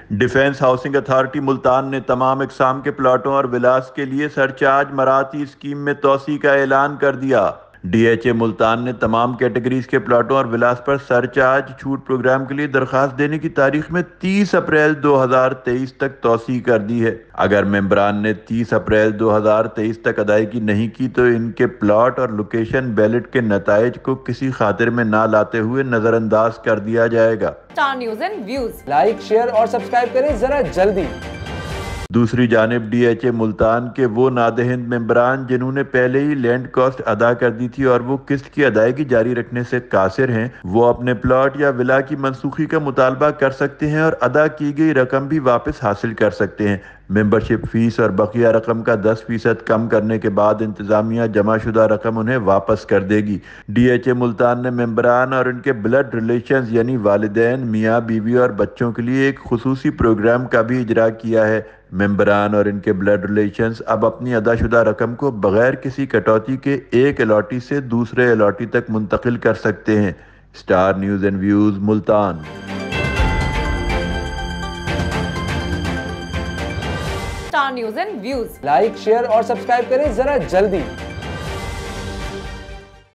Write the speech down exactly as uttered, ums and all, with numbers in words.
Defence housing authority Multan نے تمام اقسام کے پلاٹوں اور ولاس کے لیے سرچارج مراعاتی اسکیم میں توسیع کا اعلان کر دیا۔ ڈی ایچ اے ملتان نے تمام کیٹیگریز کے پلاٹوں اور ولاس پر سرچارج چھوٹ پروگرام کے لیے درخواست دینے کی تاریخ میں تیس اپریل دو ہزار تیئیس تک توسیع کر دی ہے۔ اگر ممبران نے تیس اپریل دو ہزار تیئیس تک ادائیگی نہیں کی تو ان کے پلاٹ اور لوکیشن بیلٹ کے نتائج کو کسی خاطر میں نہ لاتے ہوئے نظر انداز کر دیا جائے گا۔ Star News and Views like, share اور سبسکرائب کریں ذرا جلدی۔ دوسری جانب ڈی ایچ اے ملتان کے وہ نادہند ممبران جنہوں نے پہلے ہی لینڈ کاسٹ ادا کر دی تھی اور وہ قسط کی ادائیگی جاری رکھنے سے قاصر ہیں، وہ اپنے پلاٹ یا ولا کی منسوخی کا مطالبہ کر سکتے ہیں اور ادا کی گئی رقم بھی واپس حاصل کر سکتے ہیں۔ ممبرشپ فیس اور بقیہ رقم کا دس فیصد کم کرنے کے بعد انتظامیہ جمع شدہ رقم انہیں واپس کر دے گی۔ ڈی ایچ اے ملتان نے ممبران اور ان کے بلڈ ریلیشنز یعنی والدین، میاں بیوی اور بچوں کے لیے ایک خصوصی پروگرام کا بھی اجرا کیا ہے۔ ممبران اور ان کے بلڈ ریلیشنز اب اپنی ادا شدہ رقم کو بغیر کسی کٹوتی کے ایک الاٹی سے دوسرے الاٹی تک منتقل کر سکتے ہیں۔ Star News and Views Multan. Star News and Views like, share اور سبسکرائب کریں ذرا جلدی۔